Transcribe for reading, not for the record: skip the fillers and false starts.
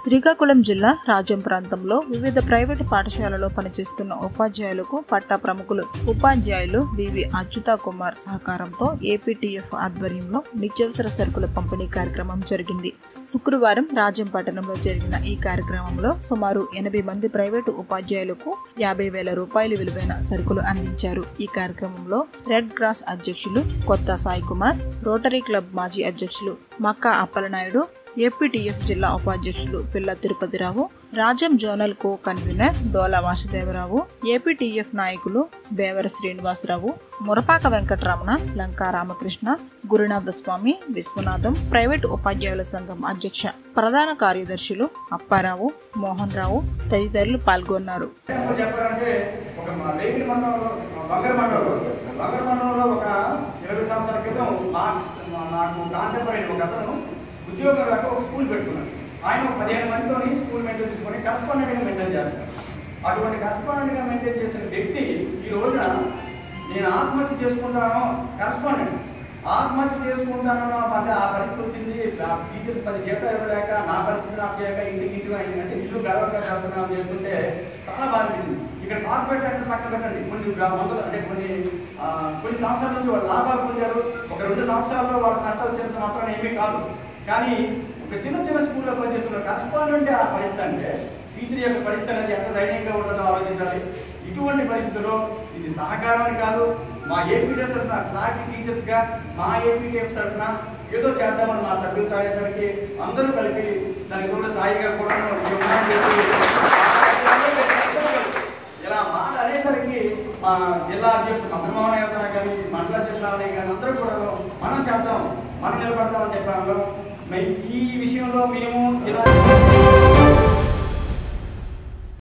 శ్రీకాకుళం జిల్లా రాజం ప్రాంతంలో వివిధ ప్రైవేటు పాఠశాలలో పనిచేస్తున్న ఉపాధ్యాయులకు పట్టా ప్రముఖులు ఉపాధ్యాయులు బివి అచ్యుత కుమార్ సహకారంతో ఏపీటీఎఫ్ ఆధ్వర్యంలో నిత్యావసర సరుకుల పంపిణీ కార్యక్రమం జరిగింది. శుక్రవారం రాజం పట్టణంలో జరిగిన ఈ కార్యక్రమంలో సుమారు 80 మంది ప్రైవేటు ఉపాధ్యాయులకు 50,000 రూపాయలు విలువైన సరుకులు అందించారు. ఈ కార్యక్రమంలో రెడ్ క్రాస్ అధ్యక్షులు కొత్త సాయి కుమార్, రోటరీ క్లబ్ మాజీ అధ్యక్షులు మక్కా అప్పలనాయుడు, ఏపీటీఎఫ్ జిల్లా ఉపాధ్యక్షులు Pilla Tirupathirao, Rajam zonal co convener Dola Vasudevarao, APTF నాయకులు బేవర శ్రీనివాసరావు, మురపాక వెంకటరమణ, లంకా రామకృష్ణ, గురునాథ స్వామి, విశ్వనాథం, ప్రైవేటు ఉపాధ్యాయుల సంఘం అధ్యక్ష ప్రధాన కార్యదర్శులు అప్పారావు, మోహన్ రావు తదితరులు పాల్గొన్నారు. ఉద్యోగం రాక ఒక స్కూల్ పెట్టుకున్నాడు. ఆయన 15 మందితో స్కూల్ మెయింటైన్ చేసుకుని కరస్పాండెంట్గా మెయింటైన్ చేస్తారు. అటువంటి కరస్పాండెంట్గా మెయింటైన్ చేసిన వ్యక్తి ఈ రోజున నేను ఆత్మహత్య చేసుకుంటానో కరస్పాండెంట్ ఆత్మహత్య చేసుకుంటానో అంటే ఆ పరిస్థితి వచ్చింది. టీచర్స్ 10 జీతాలు ఇవ్వలేక నా పరిస్థితి నాకు చేయక ఇంటికి అంటే ఇల్లు గర్వంగా చేస్తున్నాను చేస్తుంటే చాలా బాగుంటుంది. ఇక్కడ కార్పొరేట్ సెక్టర్ పక్కన పెట్టండి, వందలు అంటే కొన్ని సంవత్సరాల నుంచి వాళ్ళు లాభాలు పొందారు. ఒక 2 సంవత్సరాల్లో వాళ్ళ నష్టాలు వచ్చినంత మాత్రం ఏమీ కాదు. కానీ ఒక చిన్న స్కూల్లో పనిచేస్తున్న కరస్పాండెంట్ ఆ పరిస్థితి అంటే టీచర్ యొక్క పరిస్థితి అనేది ఎంత ధైర్యంగా ఉంటుందో ఆలోచించాలి. ఇటువంటి పరిస్థితుల్లో ఇది సహకారం అని కాదు, మా ఏపీటీఎఫ్ తరఫున క్లారిటీ టీచర్స్గా మా ఏపీటీఎఫ్ తరఫున ఏదో చేద్దామని మా సభ్యులు తాగేసరికి అందరూ కలిపి దానికి కూడా సాయిగా కూడా ఇలా మాట అనేసరికి మా జిల్లా అధ్యక్షుడు మంత్రమోహన్ అవుతున్నా కానీ మండల అధ్యక్షులు కానీ అందరూ కూడా మనం చేద్దాం, మనం నిలబడతామని చెప్పాము. ఈ విషయంలో మేము ఇలా